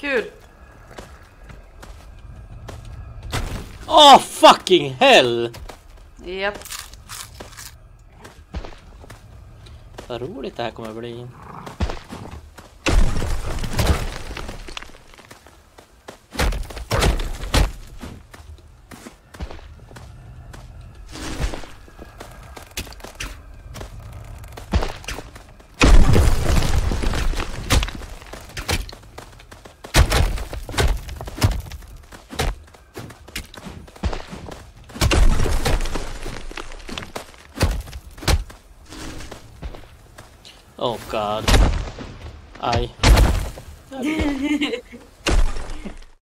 Kul! Oh fucking hell! Japp. Vad roligt det här kommer att bli. Oh god. Aj.